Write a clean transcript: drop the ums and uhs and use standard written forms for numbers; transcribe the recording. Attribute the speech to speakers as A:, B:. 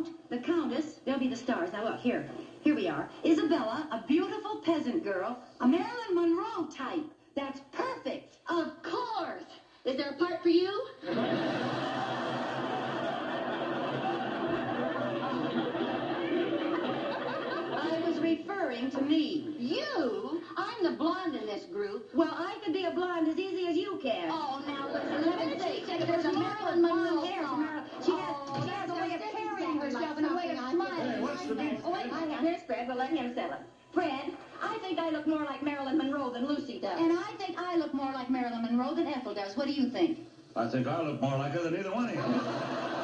A: Count, the Countess, they'll be the stars. Now look, here we are. Isabella, a beautiful peasant girl, a Marilyn Monroe type. That's perfect.
B: Of course. Is there a part for you?
A: I was referring to me.
B: You? I'm the blonde in this group.
A: Well, I could be a blonde as easy as you can.
B: Oh, now listen, let me say,
A: There's
B: a Marilyn Monroe
A: hair.
B: song.
A: She has a way of carrying herself and a way of smiling.
C: Hey, what's the beef?
A: Oh, wait, here's Fred. We'll let him settle it. Fred, I think I look more like Marilyn Monroe than Lucy does.
B: And I think I look more like Marilyn Monroe than Ethel does. What do you think?
C: I think I look more like her than either one of you.